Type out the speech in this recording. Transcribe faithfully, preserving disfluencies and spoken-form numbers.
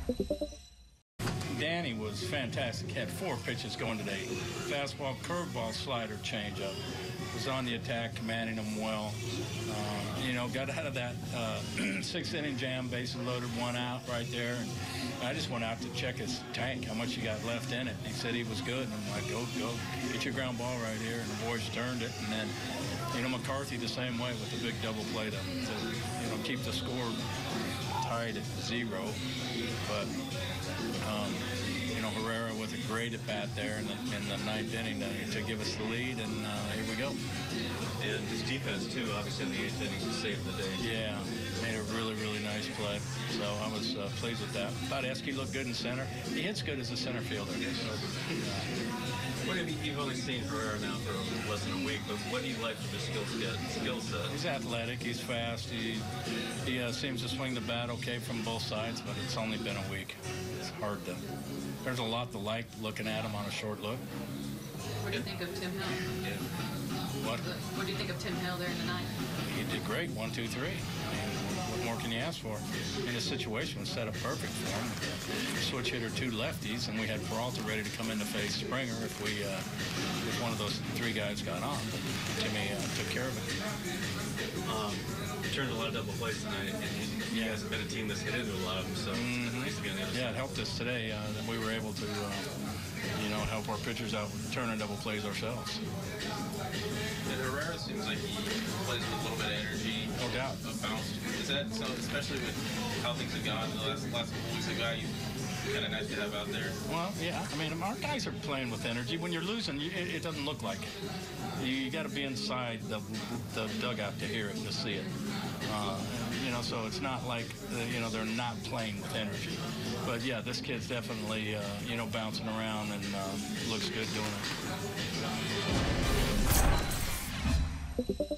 Danny was fantastic. Had four pitches going today. Fastball, curveball, slider, changeup. Was on the attack, commanding them well. Uh, you know, got out of that uh, sixth inning jam, bases loaded, one out right there. And I just went out to check his tank, how much he got left in it. He said he was good, and I'm like, go, go, get your ground ball right here. And the boys turned it, and then, you know, McCarthy the same way with the big double play to, to you know, keep the score tied at zero. But, um, you know, Herrera with a great at-bat there in the, in the ninth inning to, to give us the lead, and uh, here we go. And his defense, too, obviously in the eighth inning to save the day. Yeah, made a really, really nice play. So I was uh, pleased with that. Thought Esky looked good in center. He hits good as a center fielder. So, what have you, you've only seen Herrera now for less than a week, but what do you like from his skill set? Skill set? He's athletic. He's fast. He, he uh, seems to swing the bat okay from both sides, but it's only been a week. It's hard to... There's a lot to like looking at him on a short look. What do you think of Tim Hill? Yeah. What? What do you think of Tim Hill there in the ninth? He did great. One, two, three. I mean, what more can you ask for? And the situation was set up perfect for him. Switch hitter, two lefties, and we had Peralta ready to come in to face Springer if we, uh, if one of those three guys got on. But Jimmy uh, took care of it. Um, you turned a lot of double plays tonight, and you yeah. guys have been a team that's hit into a lot of them, so mm-hmm. it's nice to be on the other Yeah, side. it helped us today uh, that we were able to, uh, you know, help our pitchers out turning double plays ourselves. And Herrera seems like he plays with a little bit of energy. No doubt. A bounce. Is that so, especially with how things have gone the last, last couple weeks ago, you kind of nice to have out there? Well, yeah. I mean, our guys are playing with energy. When you're losing, you, it, it doesn't look like it. You, you got to be inside the, the dugout to hear it, to see it. Uh, you know, so it's not like, uh, you know, they're not playing with energy. But, yeah, this kid's definitely, uh, you know, bouncing around and uh, looks good doing it.